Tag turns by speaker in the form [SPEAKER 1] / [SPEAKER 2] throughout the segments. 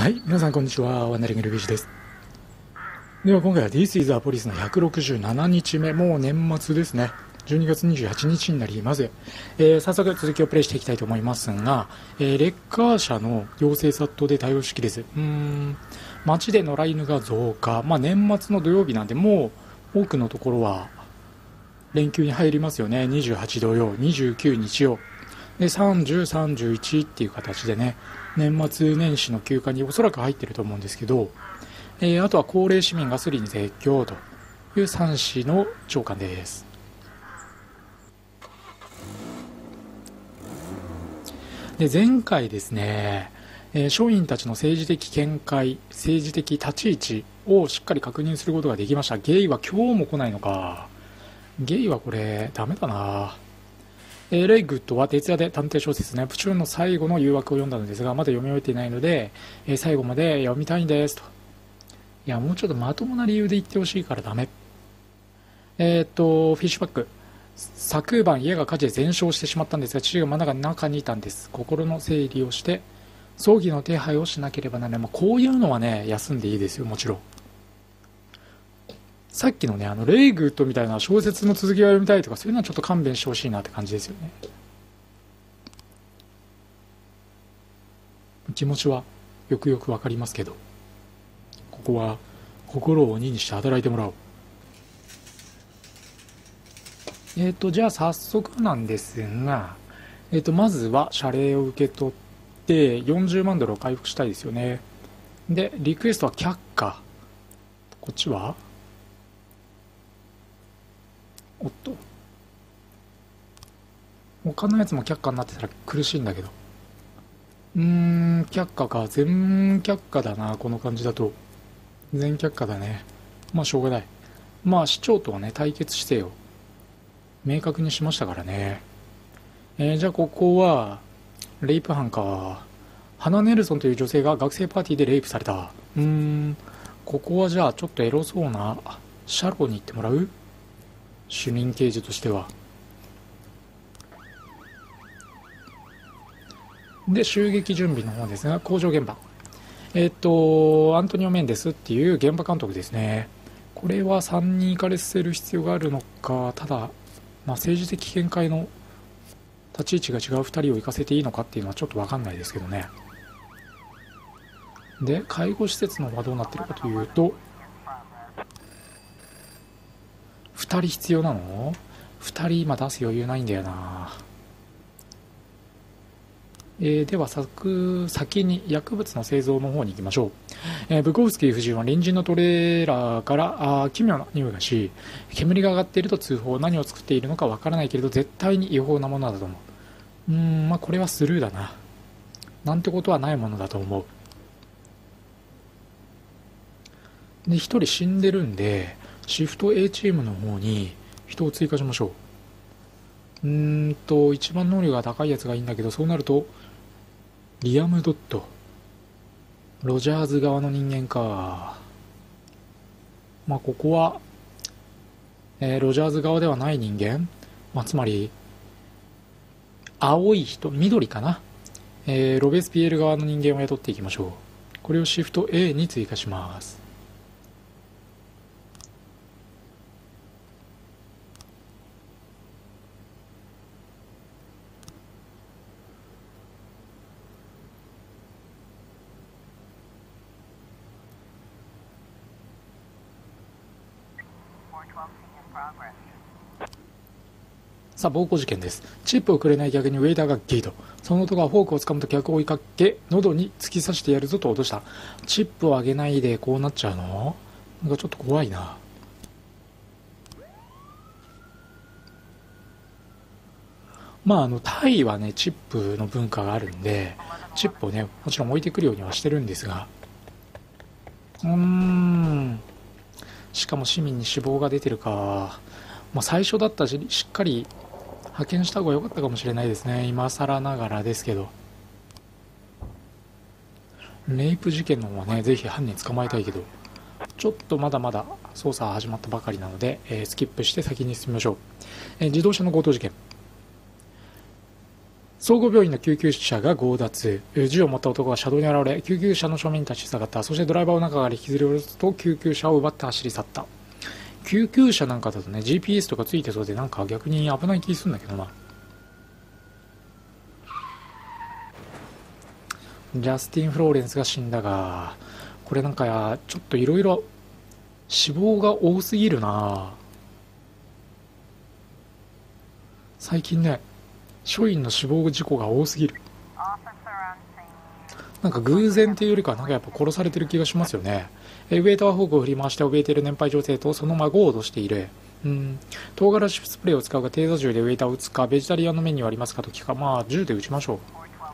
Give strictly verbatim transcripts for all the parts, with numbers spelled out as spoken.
[SPEAKER 1] はい、皆さんこんにちは。ワンダリングルビージです。では今回は This is a Police のひゃくろくじゅうななにちめ、もう年末ですね。じゅうにがつにじゅうはちにちになります。えー、早速続きをプレイしていきたいと思いますが、えー、レッカー車の要請殺到で対応式です。うーん、街で野良犬が増加。まあ年末の土曜日なんで、もう多くのところは連休に入りますよね。にじゅうはち土曜、にじゅうく日曜。で、さんじゅう、さんじゅういちっていう形でね、年末年始の休暇におそらく入ってると思うんですけど、えー、あとは高齢市民がスリに絶叫というさん市の長官です。で、前回ですね、えー、署員たちの政治的見解、政治的立ち位置をしっかり確認することができました。ゲイは今日も来ないのか。ゲイはこれ、ダメだな。えー、レイグッドは徹夜で探偵小説ネプチューンの最後の誘惑を読んだのですが、まだ読み終えていないので、えー、最後まで読みたいんですと。いや、もうちょっとまともな理由で言ってほしいからダメ。えー、っと、フィッシュバック。昨晩家が火事で全焼してしまったんですが、父が真ん中にいたんです。心の整理をして、葬儀の手配をしなければならない。まあ、こういうのはね、休んでいいですよ、もちろん。さっきのね、あの、レイグッドみたいな小説の続きを読みたいとか、そういうのはちょっと勘弁してほしいなって感じですよね。気持ちはよくよくわかりますけど、ここは心を鬼にして働いてもらおう。えっと、じゃあ早速なんですが、えっと、まずは謝礼を受け取ってよんじゅうまんドルを回復したいですよね。で、リクエストは却下。こっちはおっと。他のやつも却下になってたら苦しいんだけど。うーん、却下か。全却下だな、この感じだと。全却下だね。まあ、しょうがない。まあ、市長とはね、対決姿勢を明確にしましたからね。えー、じゃあここはレイプ犯か。ハナ・ネルソンという女性が学生パーティーでレイプされた。うーん、ここはじゃあちょっとエロそうなシャロに行ってもらう。主任刑事としては。で、襲撃準備の方ですが、工場現場。えっと、アントニオ・メンデスっていう現場監督ですね。これはさんにん行かれせる必要があるのか。ただ、まあ、政治的見解の立ち位置が違うふたりを行かせていいのかっていうのはちょっと分かんないですけどね。で、介護施設の方はどうなってるかというと、ふたり必要なの？ ふた 人今出す余裕ないんだよな。えー、では先先に薬物の製造の方に行きましょう。えー、ブコフスキー夫人は隣人のトレーラーからあ奇妙な匂いがし、煙が上がっていると通報。何を作っているのかわからないけれど絶対に違法なものだと思う。うーん、まあこれはスルーだな。なんてことはないものだと思う。で、ひとり死んでるんで、シフト A チームの方に人を追加しましょう。うーんと、一番能力が高いやつがいいんだけど、そうなると、リアム・ドット。ロジャーズ側の人間か。まあ、ここは、えー、ロジャーズ側ではない人間、まあ、つまり、青い人、緑かな。えー、ロベスピエール側の人間を雇っていきましょう。これをシフト A に追加します。さあ、暴行事件です。チップをくれない客にウェイターがゲイと。その男がフォークを掴むと客を追いかけ、喉に突き刺してやるぞと脅した。チップをあげないでこうなっちゃうの？なんかちょっと怖いな。まあ、あの、タイはね、チップの文化があるんで、チップをね、もちろん置いてくるようにはしてるんですが、うーん、しかも市民に死亡が出てるか。まあ、最初だったし、しっかり派遣した方が良かったかもしれないですね。今更ながらですけど。レイプ事件の方はね、ぜひ犯人捕まえたいけど、ちょっとまだまだ捜査は始まったばかりなので、えー、スキップして先に進みましょう。えー、自動車の強盗事件。 総合病院の救急車が強奪。銃を持った男が車道に現れ、救急車の正面に立ち塞がった。そしてドライバーを中から引きずり下ろすと救急車を奪って走り去った。救急車なんかだとね ジーピーエス とかついてそうでなんか逆に危ない気するんだけどな。ジャスティン・フローレンスが死んだが、これなんかちょっといろいろ死亡が多すぎるな。最近ね署員の死亡事故が多すぎる。なんか偶然っていうよりかなんかやっぱ殺されてる気がしますよね。ウェイターフォークを振り回して怯えている年配女性とその孫を脅している。うん、唐辛子スプレーを使うがテーザー銃でウェイターを撃つか、ベジタリアンのメニューはありますかと聞くか、まあ銃で撃ちましょう。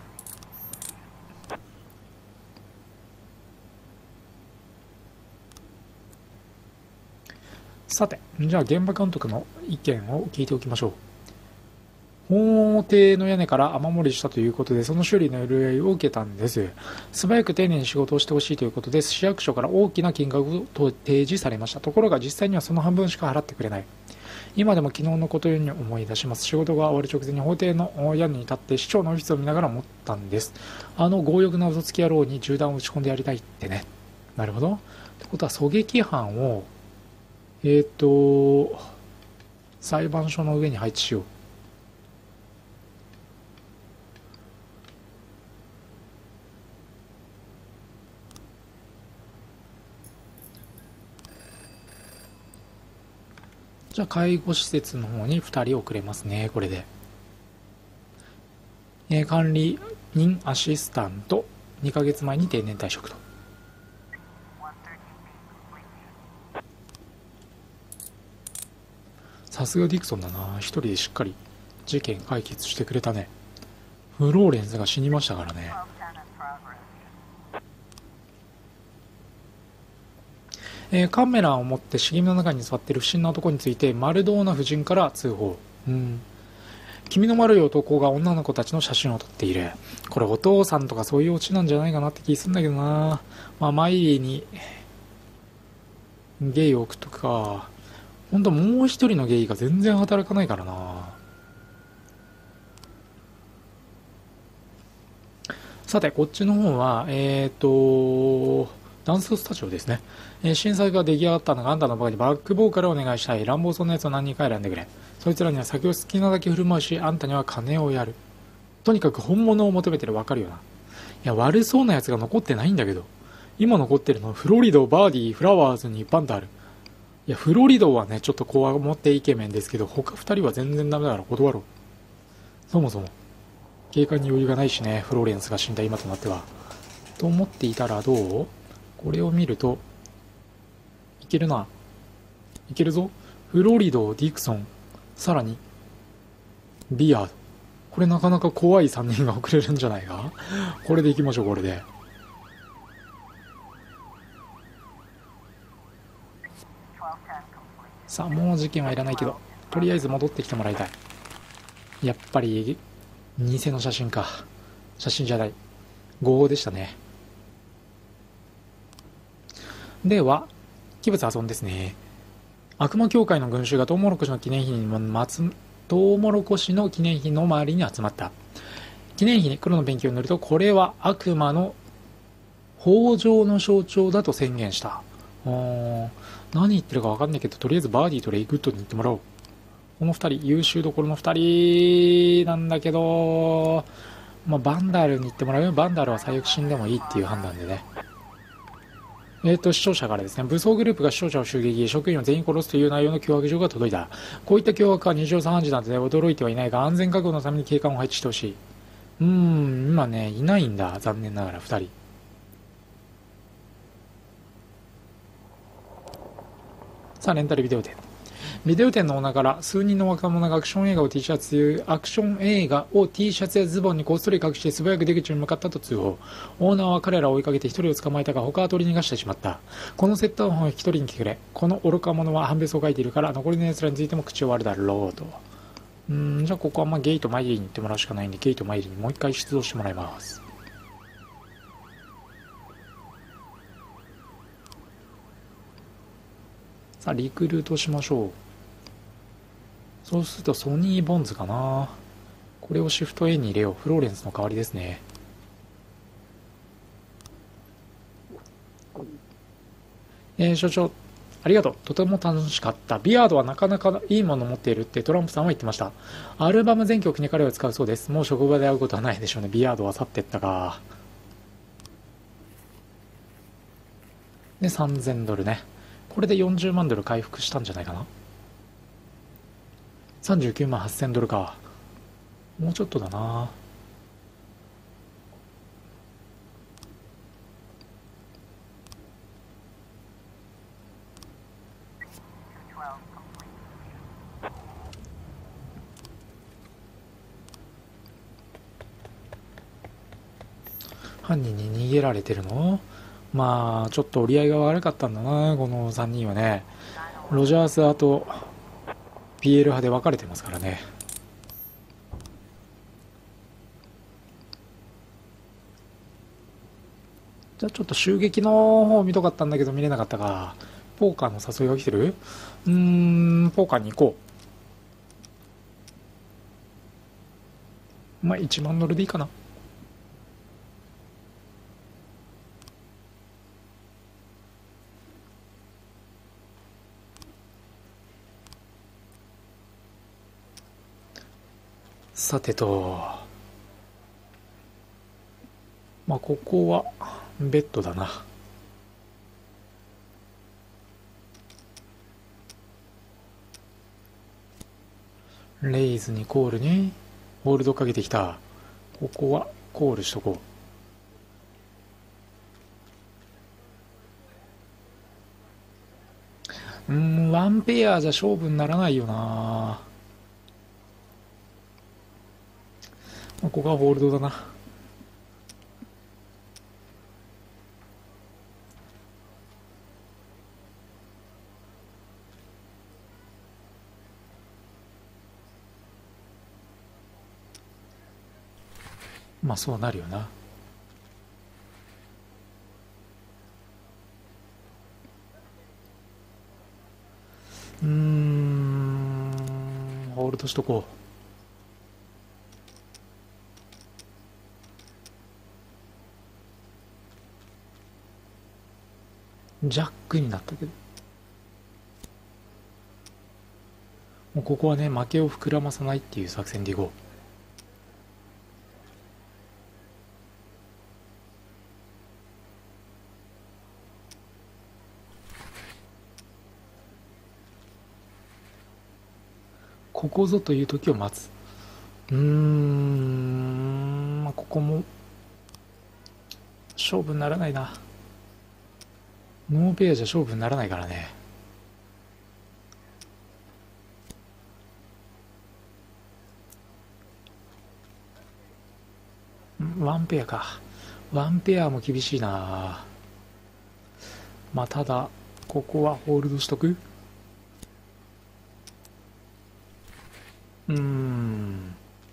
[SPEAKER 1] さて、じゃあ現場監督の意見を聞いておきましょう。法廷の屋根から雨漏りしたということで、その修理の依頼を受けたんです。素早く丁寧に仕事をしてほしいということで、市役所から大きな金額を提示されました。ところが実際にはその半分しか払ってくれない。今でも昨日のことように思い出します。仕事が終わる直前に法廷の屋根に立って市長のオフィスを見ながら思ったんです。あの強欲な嘘つき野郎に銃弾を撃ち込んでやりたいってね。なるほど。ってことは狙撃犯を、えっと、裁判所の上に配置しよう。じゃあ介護施設の方にふたり送れますね、これで。えー、管理人アシスタント、にかげつまえに定年退職と。さすがディクソンだな。一人でしっかり事件解決してくれたね。フローレンスが死にましたからね。えー、カメラを持って茂みの中に座っている不審な男についてマルドーナ夫人から通報。うん。気味の悪い男が女の子たちの写真を撮っている。これお父さんとかそういうオチなんじゃないかなって気するんだけどな。まあマイリーにゲイを送っとくか。ほんともう一人のゲイが全然働かないからな。さてこっちの方はえっ、ー、とダンススタジオですね。えー、新作が出来上がったのがあんたのバカにバックボーカルをお願いしたい。乱暴そうなやつを何人か選んでくれ。そいつらには酒を好きなだけ振る舞うし、あんたには金をやる。とにかく本物を求めてる。わかるよな。いや悪そうなやつが残ってないんだけど、今残ってるのはフロリド、バーディー、フラワーズにバンダール。いやフロリドはねちょっとこわもってイケメンですけど、他ふたりは全然ダメだから断ろう。そもそも警官に余裕がないしね、フローレンスが死んだ今となっては。と思っていたらどう？これを見るといけるな。いけるぞ。フロリド、ディクソン、さらにビアード。これなかなか怖いさんにんが送れるんじゃないか。これでいきましょう。これでさあもう事件はいらないけど、とりあえず戻ってきてもらいたい。やっぱり偽の写真か。写真じゃない、合法でしたね。では器物破損ですね。悪魔協会の群衆がトウモロコシの記念碑に松トウモロコシの記念碑の周りに集まった。記念碑に黒のペンキを塗ると、これは悪魔の豊穣の象徴だと宣言した。何言ってるか分かんないけど、とりあえずバーディーとレイグッドに行ってもらおう。このふたり優秀どころのふたりなんだけど、まあ、バンダールに行ってもらうよ。バンダールは最悪死んでもいいっていう判断でね。えーと、視聴者からですね、武装グループが視聴者を襲撃、職員を全員殺すという内容の脅迫状が届いた。こういった脅迫は日常茶飯事などで驚いてはいないが、安全確保のために警官を配置してほしい。うーん、今ね、いないんだ。残念ながらふたり。さあ、レンタルビデオ店。ビデオ店のオーナーから数人の若者がアクション映画を T シャツ、アクション映画を T シャツやズボンにこっそり隠して素早く出口に向かったと通報。オーナーは彼らを追いかけて一人を捕まえたが、他は取り逃がしてしまった。この窃盗犯を引き取りに来てくれ。この愚か者は判別を書いているから、残りの奴らについても口を割るだろうと。うーん、じゃあここはまあゲイとマイリーに行ってもらうしかないんで、ゲイとマイリーにもう一回出動してもらいます。さあ、リクルートしましょう。そうするとソニーボンズかな。 これをシフト A に入れよう。フローレンスの代わりですね。えー、所長、ありがとう。とても楽しかった。ビアードはなかなかいいものを持っているってトランプさんは言ってました。アルバム全曲に彼を使うそうです。もう職場で会うことはないでしょうね。ビアードは去ってったか。で、さんぜんドルね。これでよんじゅうまんドル回復したんじゃないかな。さんじゅうきゅうまんはっせんドルか。もうちょっとだな。犯人に逃げられてるの？まあちょっと折り合いが悪かったんだな、このさんにんはね。ロジャース派と ピーエル 派で分かれてますからね。じゃあちょっと襲撃の方見たかったんだけど見れなかったか。ポーカーの誘いが来てる？うーん、ポーカーに行こう。まあいちまんドルでいいかな。さてと、まあここはベッドだな。レイズにコールにホールドかけてきた。ここはコールしとこう。うーん、ワンペアじゃ勝負にならないよな。ここがホールドだな。まあそうなるよな。うーん、ホールドしとこう。ジャックになったけど、もうここはね、負けを膨らまさないっていう作戦でいこう。ここぞという時を待つ。うーん、まあ、ここも勝負にならないな。ノーペアじゃ勝負にならないからね。ワンペアか。ワンペアも厳しいな。まあただここはホールドしとく。うーん、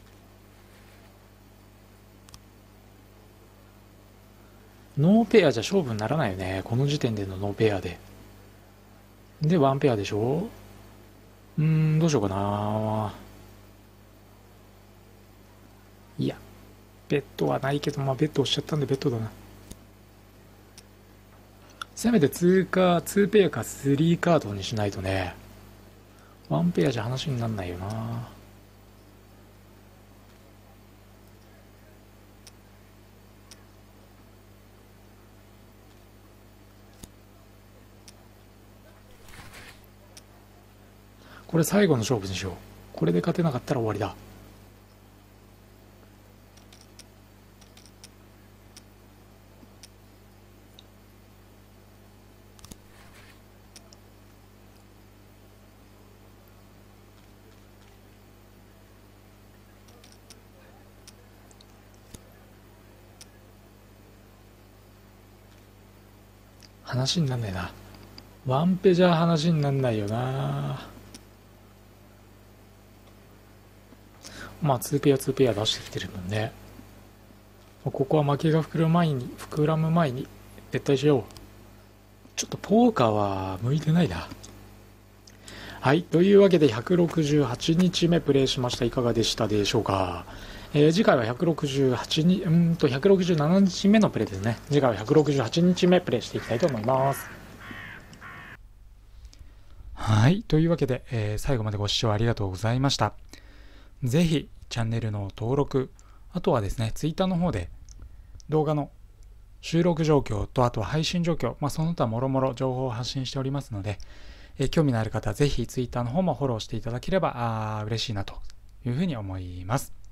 [SPEAKER 1] ノーペアじゃ勝負にならないよね、この時点でのノーペアで。でワンペアでしょ。うーん、どうしようかな。いや、ベッドはないけど、まあベッド押しちゃったんでベッドだな。せめてにかにペアかさんカードにしないとね、ワンペアじゃ話になんないよな。これ最後の勝負にしよう。これで勝てなかったら終わりだ。話になんないな。ワンペじゃ話になんないよな。まあにペアにペア出してきてるもんね。ここは負けが膨らむ前に膨らむ前に撤退しよう。ちょっとポーカーは向いてないな。 はい、というわけでひゃくろくじゅうはちにちめプレイしました。いかがでしたでしょうか。えー、次回はひゃくろくじゅうはちにうんとひゃくろくじゅうななにちめのプレイですね。次回はひゃくろくじゅうはちにちめプレイしていきたいと思います。はい、というわけで、えー、最後までご視聴ありがとうございました。ぜひチャンネルの登録、あとはですね、ツイッターの方で動画の収録状況と、あとは配信状況、まあ、その他もろもろ情報を発信しておりますので、えー、興味のある方はぜひツイッターの方もフォローしていただければあ嬉しいなというふうに思います。